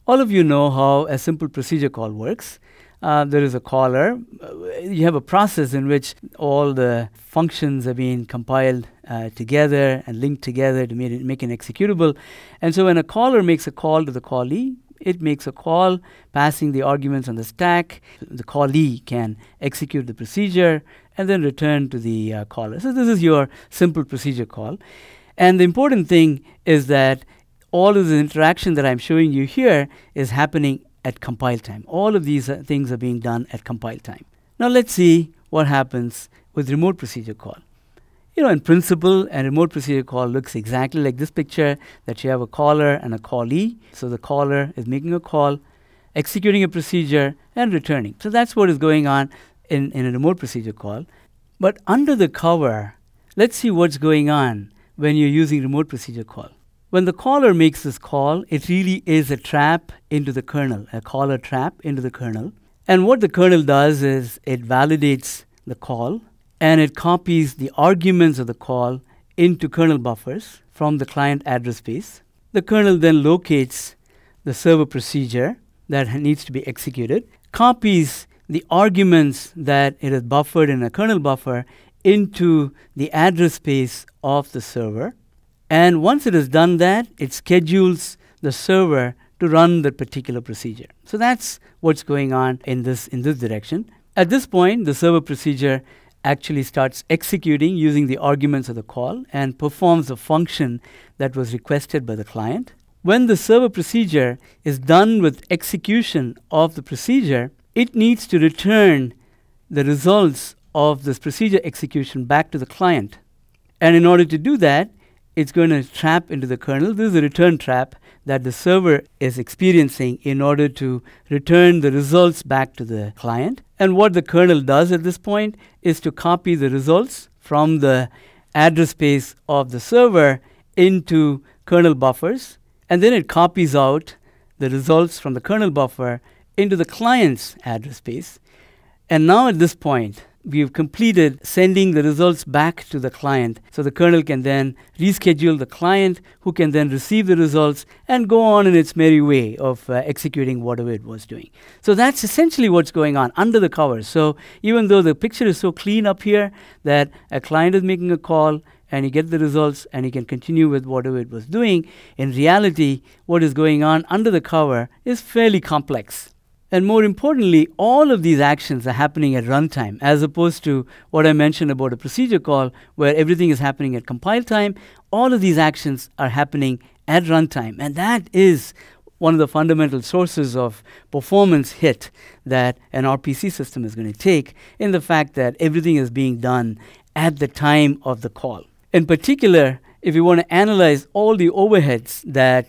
All of you know how a simple procedure call works. There is a caller. You have a process in which all the functions are being compiled together and linked together to make it executable. And so when a caller makes a call to the callee, it makes a call passing the arguments on the stack. The callee can execute the procedure and then return to the caller. So this is your simple procedure call. And the important thing is that all of the interaction that I'm showing you here is happening at compile time. All of these things are being done at compile time. Now let's see what happens with remote procedure call. In principle, a remote procedure call looks exactly like this picture, that you have a caller and a callee. So the caller is making a call, executing a procedure, and returning. So that's what is going on in a remote procedure call. But under the cover, let's see what's going on when you're using remote procedure call. When the caller makes this call, it really is a trap into the kernel, a caller trap into the kernel. And what the kernel does is it validates the call, and it copies the arguments of the call into kernel buffers from the client address space. The kernel then locates the server procedure that needs to be executed, copies the arguments that it has buffered in a kernel buffer into the address space of the server. And once it has done that, it schedules the server to run that particular procedure. So that's what's going on in this direction. At this point, the server procedure actually starts executing using the arguments of the call and performs the function that was requested by the client. When the server procedure is done with execution of the procedure, it needs to return the results of this procedure execution back to the client. And in order to do that, it's going to trap into the kernel. This is a return trap that the server is experiencing in order to return the results back to the client. And what the kernel does at this point is to copy the results from the address space of the server into kernel buffers. And then it copies out the results from the kernel buffer into the client's address space. And now at this point, we've completed sending the results back to the client. So the kernel can then reschedule the client, who can then receive the results and go on in its merry way of executing whatever it was doing. So that's essentially what's going on under the covers. So even though the picture is so clean up here that a client is making a call and you get the results and you can continue with whatever it was doing, in reality, what is going on under the cover is fairly complex. And more importantly, all of these actions are happening at runtime, as opposed to what I mentioned about a procedure call where everything is happening at compile time. All of these actions are happening at runtime. And that is one of the fundamental sources of performance hit that an RPC system is going to take, in the fact that everything is being done at the time of the call. In particular, if you want to analyze all the overheads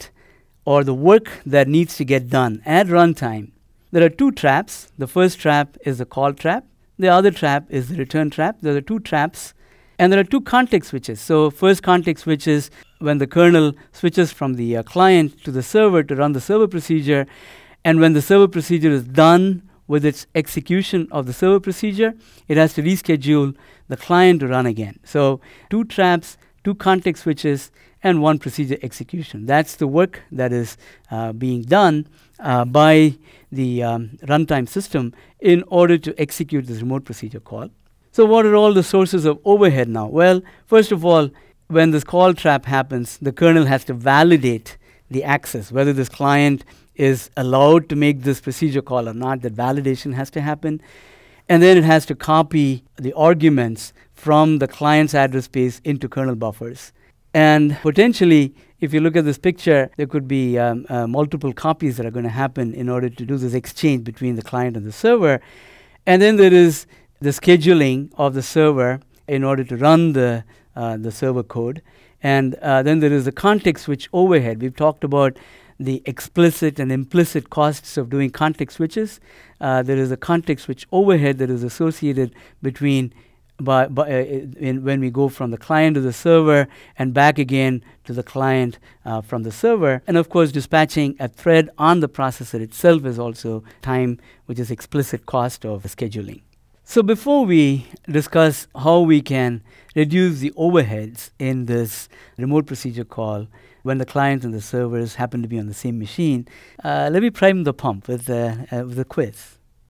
or the work that needs to get done at runtime, there are two traps. The first trap is the call trap. The other trap is the return trap. There are two traps. And there are two context switches. So first context switch is when the kernel switches from the client to the server to run the server procedure. And when the server procedure is done with its execution of the server procedure, it has to reschedule the client to run again. So two traps, two context switches, and one procedure execution. That's the work that is being done by the runtime system in order to execute this remote procedure call. So what are all the sources of overhead now? Well, first of all, when this call trap happens, the kernel has to validate the access, whether this client is allowed to make this procedure call or not. That validation has to happen. And then it has to copy the arguments from the client's address space into kernel buffers. And potentially, if you look at this picture, there could be multiple copies that are going to happen in order to do this exchange between the client and the server. And then there is the scheduling of the server in order to run the server code. And then there is the context switch overhead. We've talked about the explicit and implicit costs of doing context switches. There is a context switch overhead that is associated between when we go from the client to the server and back again to the client from the server. And of course, dispatching a thread on the processor itself is also time, which is explicit cost of scheduling. So before we discuss how we can reduce the overheads in this remote procedure call, when the client and the servers happen to be on the same machine. Let me prime the pump with a quiz.